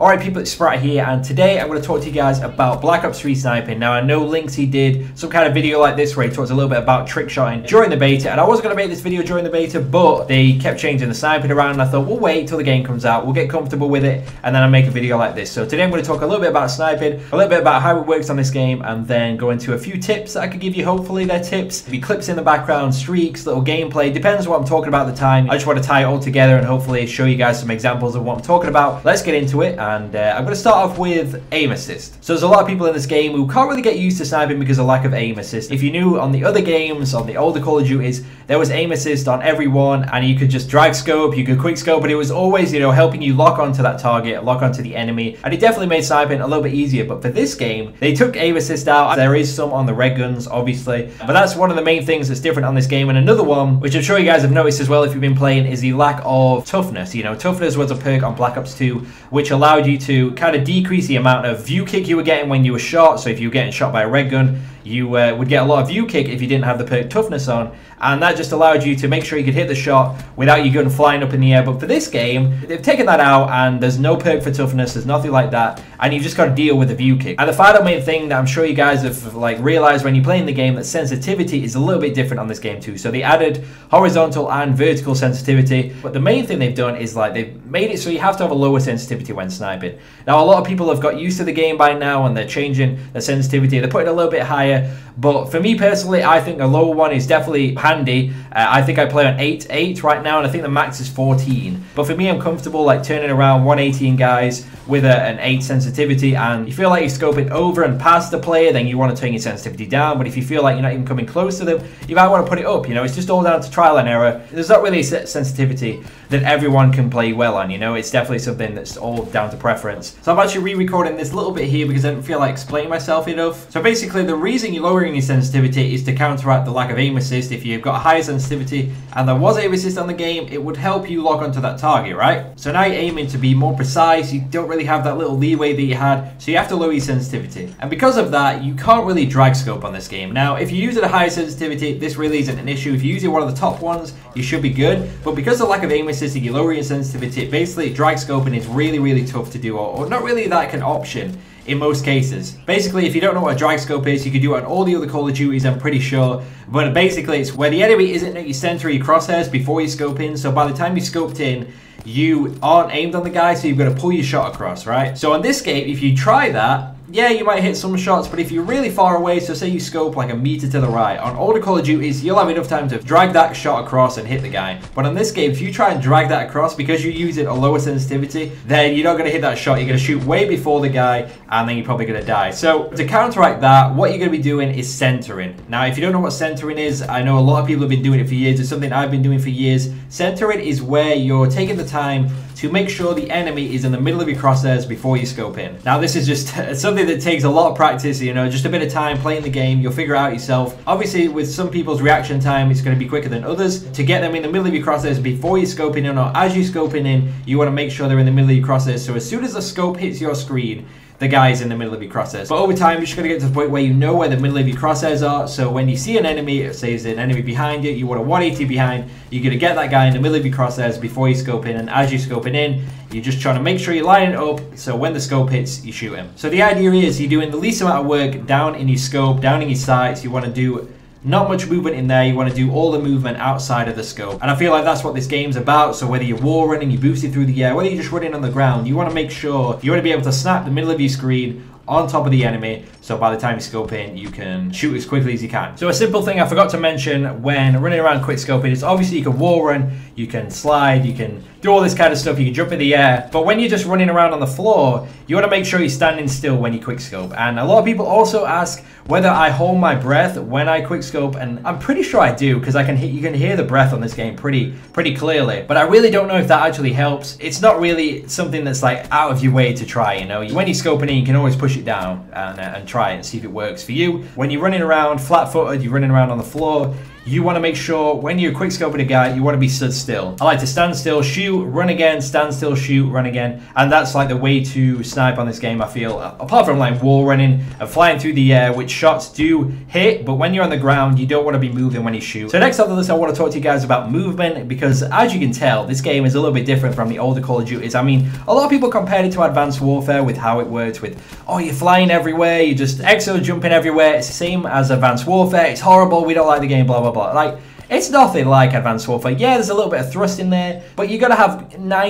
Alright people, it's Spratt here, and today I'm going to talk to you guys about Black Ops 3 sniping. Now I know Linksy did some kind of video like this where he talks a little bit about trick shotting during the beta, and I was going to make this video during the beta, but they kept changing the sniping around, and I thought we'll wait till the game comes out, we'll get comfortable with it, and then I'll make a video like this. So today I'm going to talk a little bit about sniping, a little bit about how it works on this game, and then go into a few tips that I could give you. Hopefully they're tips, maybe clips in the background, streaks, little gameplay, depends on what I'm talking about at the time. I just want to tie it all together and hopefully show you guys some examples of what I'm talking about. Let's get into it, and I'm going to start off with aim assist. So there's a lot of people in this game who can't really get used to sniping because of lack of aim assist. If you knew on the other games, on the older Call of Duties, there was aim assist on everyone, and you could just drag scope, you could quick scope, but it was always, you know, helping you lock onto that target, lock onto the enemy, and it definitely made sniping a little bit easier. But for this game, they took aim assist out. There is some on the red guns, obviously, but that's one of the main things that's different on this game. And another one, which I'm sure you guys have noticed as well if you've been playing, is the lack of toughness. You know, toughness was a perk on Black Ops 2, which allowed you to kind of decrease the amount of view kick you were getting when you were shot. So if you were getting shot by a red gun, you would get a lot of view kick if you didn't have the perk toughness on, and that just allowed you to make sure you could hit the shot without your gun flying up in the air. But for this game, they've taken that out, and there's no perk for toughness, there's nothing like that, and you've just got to deal with the view kick. And the final main thing that I'm sure you guys have realized when you're playing the game, that sensitivity is a little bit different on this game too. So they added horizontal and vertical sensitivity, but the main thing they've done is they've made it so you have to have a lower sensitivity when sniping. Now a lot of people have got used to the game by now, and they're changing the sensitivity, they're putting it a little bit higher. But for me personally, I think a lower one is definitely handy. I think I play on 8 right now, and I think the max is 14. But for me, I'm comfortable turning around 118 guys with an 8 sensitivity. And you feel like you're scoping over and past the player, then you want to turn your sensitivity down. But if you feel like you're not even coming close to them, you might want to put it up. You know, it's just all down to trial and error. There's not really a set sensitivity that everyone can play well on. You know, it's definitely something that's all down to preference. So I'm actually re-recording this little bit here because I didn't feel like explaining myself enough. So basically, the reason you're lowering your sensitivity is to counteract the lack of aim assist. If you've got a higher sensitivity and there was aim assist on the game, it would help you lock onto that target, right? So now you're aiming to be more precise, you don't really have that little leeway that you had, so you have to lower your sensitivity. And because of that, you can't really drag scope on this game. Now, if you use it at a higher sensitivity, this really isn't an issue. If you use it one of the top ones, you should be good. But because of lack of aim assist, if you lower your sensitivity, basically drag scoping is really, really tough to do, or not really like an option in most cases. Basically, if you don't know what a drag scope is, you can do it on all the other Call of Duties, I'm pretty sure. But basically, it's where the enemy isn't at your center of your crosshairs before you scope in. So by the time you scoped in, you aren't aimed on the guy, so you've got to pull your shot across, right? So on this game, if you try that, yeah, you might hit some shots, but if you're really far away, so say you scope like a meter to the right, on older Call of Duties, you'll have enough time to drag that shot across and hit the guy. But on this game, if you try and drag that across, because you're using a lower sensitivity, then you're not going to hit that shot. You're going to shoot way before the guy, and then you're probably going to die. So to counteract that, what you're going to be doing is centering. Now, if you don't know what centering is, I know a lot of people have been doing it for years. It's something I've been doing for years. Centering is where you're taking the time to make sure the enemy is in the middle of your crosshairs before you scope in. Now, this is just something that takes a lot of practice, you know, just a bit of time playing the game. You'll figure it out yourself. Obviously, with some people's reaction time, it's going to be quicker than others. To get them in the middle of your crosshairs before you're scoping in, or as you're scoping in, you want to make sure they're in the middle of your crosshairs. So as soon as the scope hits your screen, the guy's in the middle of your crosshairs. But over time, you're just going to get to the point where you know where the middle of your crosshairs are. So when you see an enemy, it says an enemy behind you, you want a 180 behind, you're going to get that guy in the middle of your crosshairs before you scope in. And as you're scoping in, you're just trying to make sure you're lining it up, so when the scope hits, you shoot him. So the idea is you're doing the least amount of work down in your scope, down in your sights. You want to do not much movement in there. You want to do all the movement outside of the scope. And I feel like that's what this game's about. So whether you're wall running, you're boosted through the air, whether you're just running on the ground, you want to make sure you want to be able to snap the middle of your screen on top of the enemy, so by the time you scope in, you can shoot as quickly as you can. So a simple thing I forgot to mention when running around quick scoping is obviously you can wall run, you can slide, you can do all this kind of stuff, you can jump in the air, but when you're just running around on the floor, you want to make sure you're standing still when you quick scope. And a lot of people also ask whether I hold my breath when I quick scope, and I'm pretty sure I do, because you can hear the breath on this game pretty clearly, but I really don't know if that actually helps. It's not really something that's like out of your way to try, you know. When you're scoping in, you can always push it down and try it and see if it works for you. When you're running around flat-footed, you're running around on the floor, you want to make sure when you're quick scoping a guy, you want to be stood still. I like to stand still, shoot, run again, stand still, shoot, run again. And that's like the way to snipe on this game, I feel. Apart from like wall running and flying through the air, which shots do hit, but when you're on the ground, you don't want to be moving when you shoot. So next up on the list, I want to talk to you guys about movement, because as you can tell, this game is a little bit different from the older Call of Duties. I mean, a lot of people compared it to Advanced Warfare with how it works with, oh, you're flying everywhere, you just exo jumping everywhere. It's the same as Advanced Warfare. It's horrible, we don't like the game, blah, blah, blah. Like, it's nothing like Advanced Warfare. Yeah, there's a little bit of thrust in there, but you got to have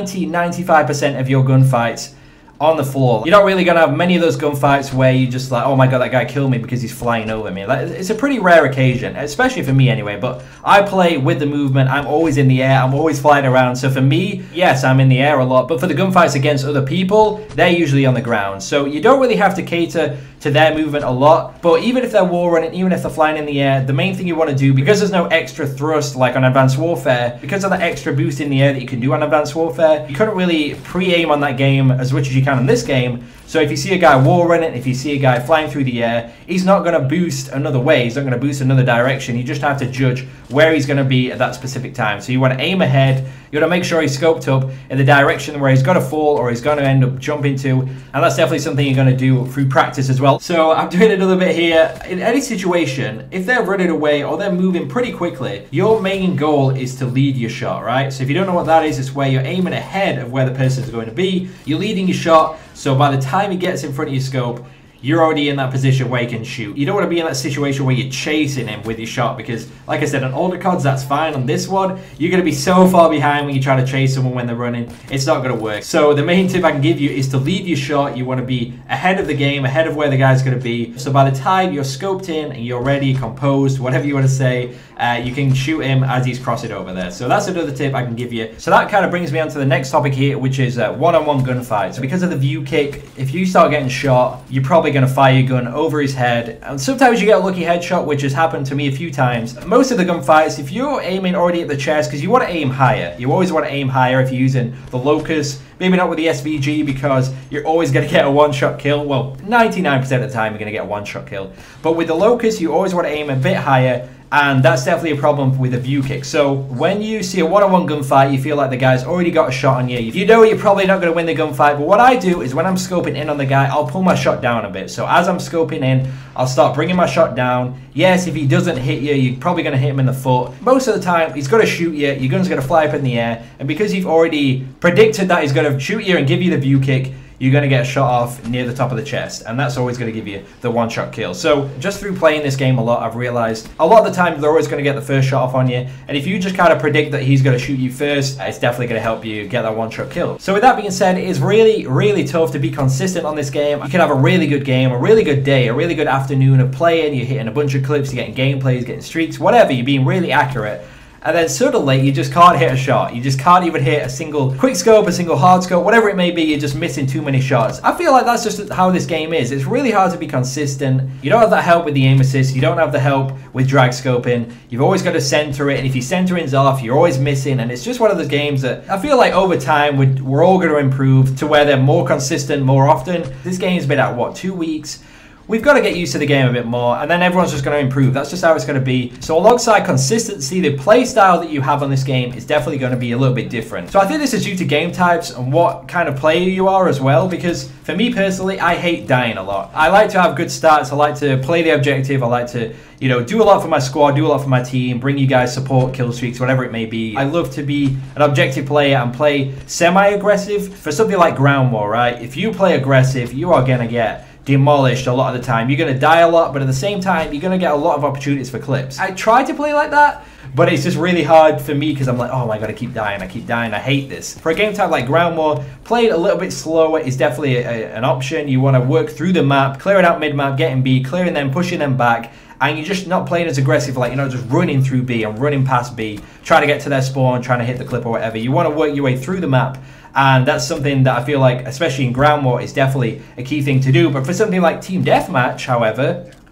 95% of your gunfights on the floor. You're not really going to have many of those gunfights where you just like, oh my god, that guy killed me because he's flying over me. Like, it's a pretty rare occasion, especially for me anyway, but I play with the movement. I'm always in the air. I'm always flying around. So for me, yes, I'm in the air a lot, but for the gunfights against other people, they're usually on the ground. So you don't really have to cater to their movement a lot, but even if they're wall running, even if they're flying in the air, the main thing you want to do, because there's no extra thrust like on Advanced Warfare, because of that extra boost in the air that you can do on Advanced Warfare, you couldn't really pre-aim on that game as much as you can in this game. So if you see a guy wall running, if you see a guy flying through the air, he's not going to boost another way, he's not going to boost another direction. You just have to judge where he's going to be at that specific time. So you want to aim ahead, you want to make sure he's scoped up in the direction where he's going to fall or he's going to end up jumping to, and that's definitely something you're going to do through practice as well. So I'm doing it a little bit here. In any situation, if they're running away or they're moving pretty quickly, your main goal is to lead your shot, right? So if you don't know what that is, it's where you're aiming ahead of where the person is going to be. You're leading your shot, so by the time he gets in front of your scope, you're already in that position where you can shoot. You don't want to be in that situation where you're chasing him with your shot, because like I said, on older CODs, that's fine. On this one, you're going to be so far behind when you try to chase someone when they're running. It's not going to work. So the main tip I can give you is to lead your shot. You want to be ahead of the game, ahead of where the guy's going to be. So by the time you're scoped in and you're ready, composed, whatever you want to say, you can shoot him as he's crossing over there. So that's another tip I can give you. So that kind of brings me on to the next topic here, which is one-on-one gunfights. So because of the view kick, if you start getting shot, you're probably going to fire your gun over his head. And sometimes you get a lucky headshot, which has happened to me a few times. Most of the gunfights, if you're aiming already at the chest, because you want to aim higher. You always want to aim higher if you're using the locus. Maybe not with the SVG, because you're always going to get a one-shot kill. Well, 99% of the time you're going to get a one-shot kill. But with the locus, you always want to aim a bit higher. And that's definitely a problem with a view kick. So when you see a one-on-one gunfight, you feel like the guy's already got a shot on you. You know you're probably not going to win the gunfight. But what I do is when I'm scoping in on the guy, I'll pull my shot down a bit. So as I'm scoping in, I'll start bringing my shot down. Yes, if he doesn't hit you, you're probably going to hit him in the foot. Most of the time, he's going to shoot you. Your gun's going to fly up in the air. And because you've already predicted that he's going to shoot you and give you the view kick, you're going to get a shot off near the top of the chest, and that's always going to give you the one-shot kill. So just through playing this game a lot, I've realized a lot of the time they're always going to get the first shot off on you, and if you just kind of predict that he's going to shoot you first, it's definitely going to help you get that one-shot kill. So with that being said, it is really, really tough to be consistent on this game. You can have a really good game, a really good day, a really good afternoon of playing, you're hitting a bunch of clips, you're getting gameplays, getting streaks, whatever, you're being really accurate. And then suddenly, you just can't hit a shot. You just can't even hit a single quick scope, a single hard scope, whatever it may be, you're just missing too many shots. I feel like that's just how this game is. It's really hard to be consistent. You don't have that help with the aim assist. You don't have the help with drag scoping. You've always got to center it, and if your centering's off, you're always missing. And it's just one of those games that I feel like over time, we're all going to improve to where they're more consistent more often. This game's been out, what, 2 weeks? We've got to get used to the game a bit more, and then everyone's just going to improve. That's just how it's going to be. So alongside consistency, the play style that you have on this game is definitely going to be a little bit different. So I think this is due to game types and what kind of player you are as well, because for me personally, I hate dying a lot. I like to have good stats. I like to play the objective. I like to, you know, do a lot for my squad, do a lot for my team, bring you guys support, kill streaks, whatever it may be. I love to be an objective player and play semi-aggressive. For something like ground war, right? If you play aggressive, you are going to get demolished a lot of the time. You're going to die a lot, but at the same time, you're going to get a lot of opportunities for clips. I try to play like that, but it's just really hard for me because I'm like, oh my god, I keep dying, I hate this. For a game type like ground war, playing a little bit slower is definitely an option. You want to work through the map, clearing out mid-map, getting B, clearing them, pushing them back, and you're just not playing as aggressive, like, you know, just running through B and running past B, trying to get to their spawn, trying to hit the clip or whatever. You want to work your way through the map, and that's something that I feel like, especially in ground war, is definitely a key thing to do. But for something like team deathmatch, however,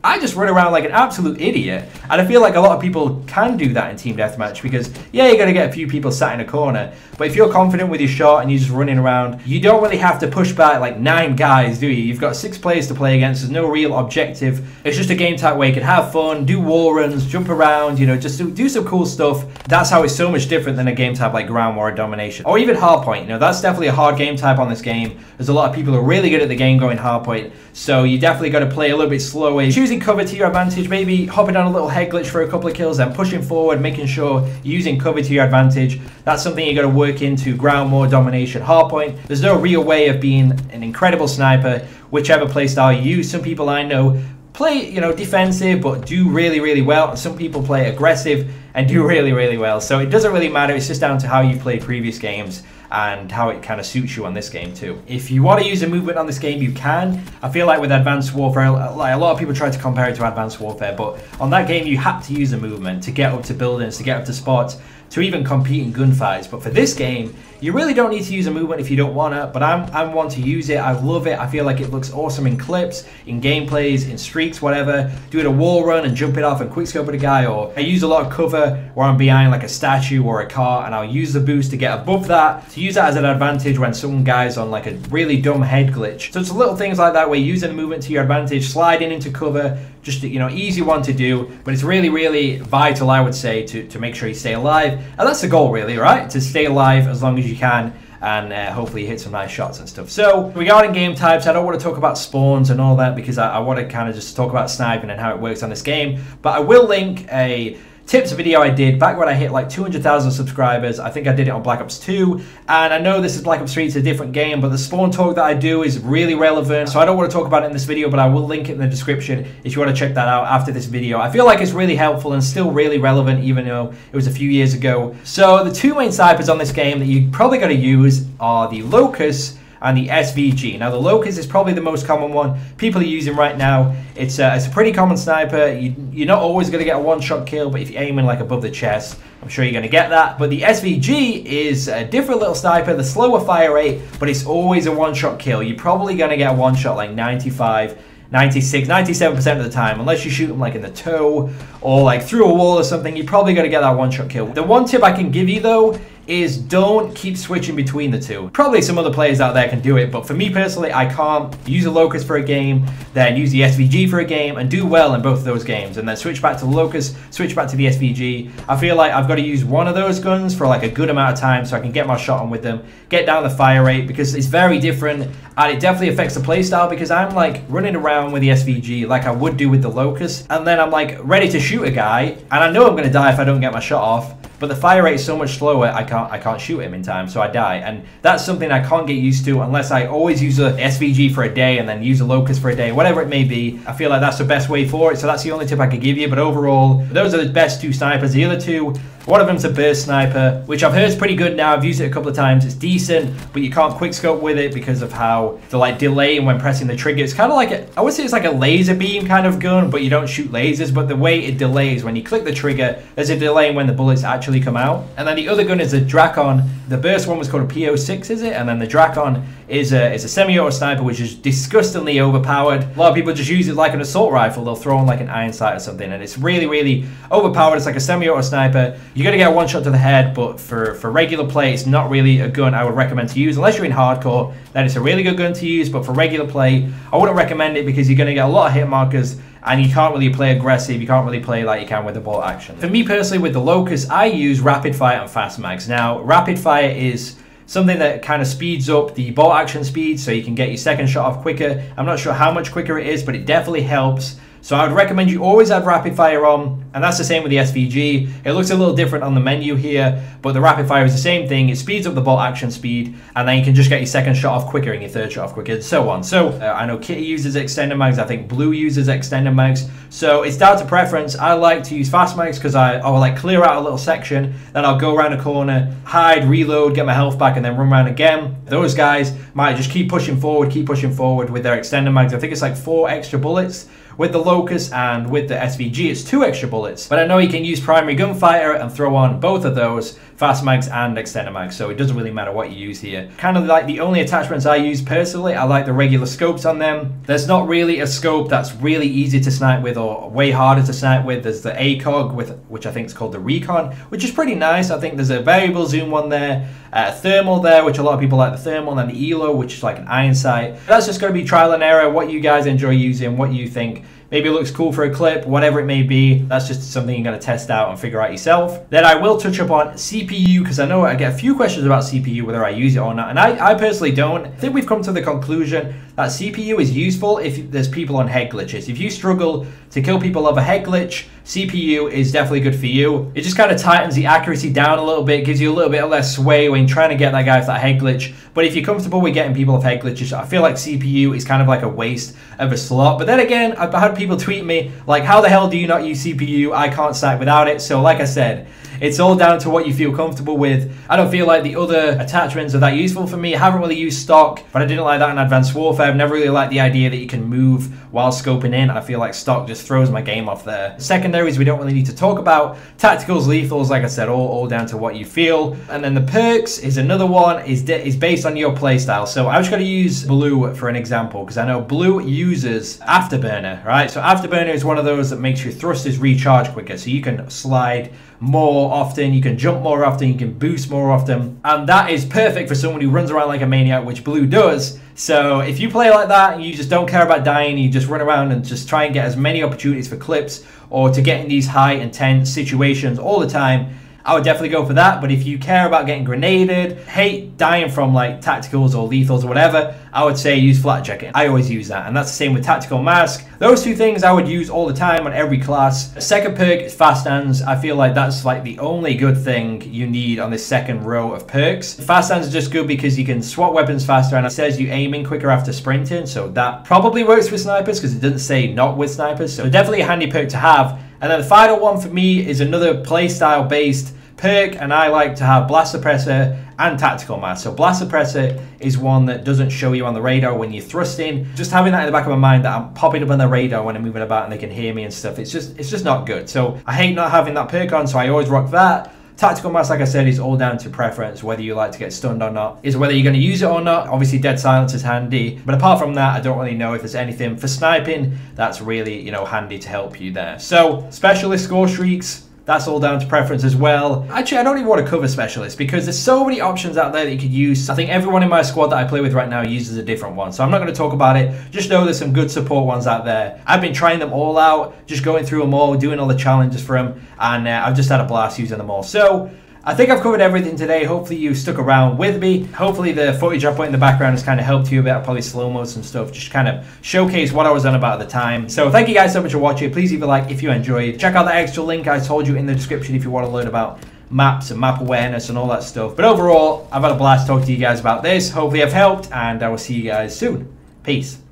I just run around like an absolute idiot. And I feel like a lot of people can do that in team deathmatch because, yeah, you're going to get a few people sat in a corner. But if you're confident with your shot and you're just running around, you don't really have to push back like 9 guys, do you? You've got 6 players to play against. There's no real objective. It's just a game type where you can have fun, do wall runs, jump around, you know, just do some cool stuff. That's how it's so much different than a game type like ground war or domination. Or even hardpoint. You know, that's definitely a hard game type on this game. There's a lot of people who are really good at the game going hardpoint. So you definitely got to play a little bit slower. Choosing cover to your advantage, maybe hopping on a little head glitch for a couple of kills, then pushing forward, making sure you're using cover to your advantage. That's something you got to work into ground war, domination, hardpoint. There's no real way of being an incredible sniper, whichever playstyle you use. Some people I know play, you know, defensive but do really, really well, and some people play aggressive and do really, really well. So it doesn't really matter. It's just down to how you've played previous games and how it kind of suits you on this game too. If you want to use a movement on this game, you can. I feel like with Advanced Warfare, like a lot of people try to compare it to Advanced Warfare, but on that game you had to use a movement to get up to buildings, to get up to spots, to even compete in gunfights. But for this game, you really don't need to use a movement if you don't want to, but I'm one to use it. I love it. I feel like it looks awesome in clips, in gameplays, in streaks, whatever. Doing a wall run and jumping off and quickscope at a guy, or I use a lot of cover where I'm behind like a statue or a car, and I'll use the boost to get above that, to use that as an advantage when some guy's on like a really dumb head glitch. So it's little things like that where you're using the movement to your advantage, sliding into cover, just, you know, easy one to do, but it's really, really vital, I would say, to make sure you stay alive. And that's the goal, really, right? To stay alive as long as you can, and hopefully hit some nice shots and stuff. So regarding game types, I don't want to talk about spawns and all that because I want to kind of just talk about sniping and how it works on this game, but I will link a tips video I did back when I hit like 200,000 subscribers. I think I did it on Black Ops 2, and I know this is Black Ops 3, it's a different game, but the spawn talk that I do is really relevant, so I don't want to talk about it in this video, but I will link it in the description if you want to check that out after this video. I feel like it's really helpful and still really relevant even though it was a few years ago. So the 2 main snipers on this game that you probably got to use are the Locust and the SVG. Now the Locust is probably the most common one people are using right now. It's a pretty common sniper. You're not always going to get a one-shot kill, but if you're aiming like above the chest, I'm sure you're going to get that. But the SVG is a different little sniper, the slower fire rate, but it's always a one-shot kill. You're probably going to get a one-shot like 95, 96, 97% of the time, unless you shoot them like in the toe or like through a wall or something. You're probably going to get that one-shot kill. The one tip I can give you though is don't keep switching between the two. Probably some other players out there can do it, but for me personally, I can't use a Locust for a game, then use the SVG for a game and do well in both of those games, and then switch back to the Locust, switch back to the SVG. I feel like I've got to use one of those guns for like a good amount of time so I can get my shot on with them, get down the fire rate, because it's very different and it definitely affects the playstyle, because I'm like running around with the SVG like I would do with the Locust, and then I'm like ready to shoot a guy and I know I'm going to die if I don't get my shot off, but the fire rate is so much slower, I can't shoot him in time, so I die. And that's something I can't get used to unless I always use a SVG for a day and then use a Locust for a day, whatever it may be. I feel like that's the best way for it, so that's the only tip I could give you. But overall, those are the best 2 snipers. The other 2, one of them's a burst sniper, which I've heard is pretty good now. I've used it a couple of times. It's decent, but you can't quickscope with it because of how the like delay when pressing the trigger. It's kind of like I would say it's like a laser beam kind of gun, but you don't shoot lasers. But the way it delays when you click the trigger, there's a delay when the bullets actually come out. And then the other gun is a Drakon. The burst one was called a PO6, is it? And then the Drakon is a semi-auto sniper, which is disgustingly overpowered. A lot of people just use it like an assault rifle. They'll throw on like an iron sight or something, and it's really, really overpowered. It's like a semi-auto sniper. You're gonna get a one shot to the head, but for regular play, it's not really a gun I would recommend to use. Unless you're in hardcore, then it's a really good gun to use, but for regular play, I wouldn't recommend it because you're gonna get a lot of hit markers and you can't really play aggressive, you can't really play like you can with the bolt action. For me personally, with the Locust, I use rapid fire and fast mags. Now, rapid fire is something that kind of speeds up the bolt action speed so you can get your second shot off quicker. I'm not sure how much quicker it is, but it definitely helps. So I would recommend you always have rapid fire on, and that's the same with the SVG. It looks a little different on the menu here, but the rapid fire is the same thing. It speeds up the bolt action speed, and then you can just get your second shot off quicker and your third shot off quicker, and so on. So I know Kitty uses extended mags. I think Blue uses extended mags. So it's down to preference. I like to use fast mags because I'll like clear out a little section, then I'll go around a corner, hide, reload, get my health back, and then run around again. Those guys might just keep pushing forward with their extended mags. I think it's like 4 extra bullets. With the focus, and with the SVG it's 2 extra bullets. But I know you can use primary gunfighter and throw on both of those, fast mags and extended mags, so it doesn't really matter what you use here. Kind of like the only attachments I use personally, I like the regular scopes on them. There's not really a scope that's really easy to snipe with or way harder to snipe with. There's the ACOG, which I think is called the Recon, which is pretty nice. I think there's a variable zoom one there, thermal there, which a lot of people like the thermal, and then the ELO, which is like an iron sight. That's just going to be trial and error, what you guys enjoy using, what you think maybe it looks cool for a clip, whatever it may be. That's just something you're going to test out and figure out yourself. Then I will touch upon CPU, because I know I get a few questions about CPU, whether I use it or not, and I personally don't. I think we've come to the conclusion that CPU is useful if there's people on head glitches. If you struggle to kill people over head glitch, CPU is definitely good for you. It just kind of tightens the accuracy down a little bit, gives you a little bit less sway when you're trying to get that guy with that head glitch. But if you're comfortable with getting people off head glitches, I feel like CPU is kind of like a waste of a slot. But then again, I've had people tweet me like, how the hell do you not use CPU? I can't snipe without it. So like I said, it's all down to what you feel comfortable with. I don't feel like the other attachments are that useful for me. I haven't really used stock, but I didn't like that in Advanced Warfare. I've never really liked the idea that you can move while scoping in. I feel like stock just throws my game off there. Secondaries we don't really need to talk about. Tacticals, lethals, like I said, all down to what you feel. And then the perks is another one, is based on your playstyle. So I was going to use blue for an example, because I know blue uses afterburner, right? So afterburner is one of those that makes your thrusters recharge quicker. So you can slide more often, you can jump more often, you can boost more often, and that is perfect for someone who runs around like a maniac, which blue does. So if you play like that and you just don't care about dying, you just run around and just try and get as many opportunities for clips or to get in these high intense situations all the time, I would definitely go for that. But if you care about getting grenaded, hate dying from like tacticals or lethals or whatever, I would say use flat jacket. I always use that, and that's the same with tactical mask. Those two things I would use all the time on every class. Second perk is fast hands. I feel like that's like the only good thing you need on this second row of perks. Fast hands is just good because you can swap weapons faster, and it says you aiming quicker after sprinting, so that probably works with snipers because it doesn't say not with snipers. So definitely a handy perk to have. And then the final one for me is another playstyle based perk, and I like to have blast suppressor and tactical mask. So blast suppressor is one that doesn't show you on the radar when you're thrusting. Just having that in the back of my mind that I'm popping up on the radar when I'm moving about and they can hear me and stuff, it's just not good. So I hate not having that perk on, so I always rock that. Tactical mask, like I said, is all down to preference, whether you like to get stunned or not, is whether you're going to use it or not. Obviously dead silence is handy, but apart from that, I don't really know if there's anything for sniping that's really, you know, handy to help you there. So specialist score streaks, that's all down to preference as well. Actually, I don't even want to cover specialists because there's so many options out there that you could use. I think everyone in my squad that I play with right now uses a different one, so I'm not going to talk about it. Just know there's some good support ones out there. I've been trying them all out, just going through them all, doing all the challenges for them, and I've just had a blast using them all. So I think I've covered everything today. Hopefully you stuck around with me. Hopefully the footage I put in the background has kind of helped you a bit. I'll probably slow-mo some stuff, just kind of showcase what I was on about at the time. So thank you guys so much for watching. Please leave a like if you enjoyed. Check out the extra link I told you in the description if you want to learn about maps and map awareness and all that stuff. But overall, I've had a blast talking to you guys about this. Hopefully I've helped, and I will see you guys soon. Peace.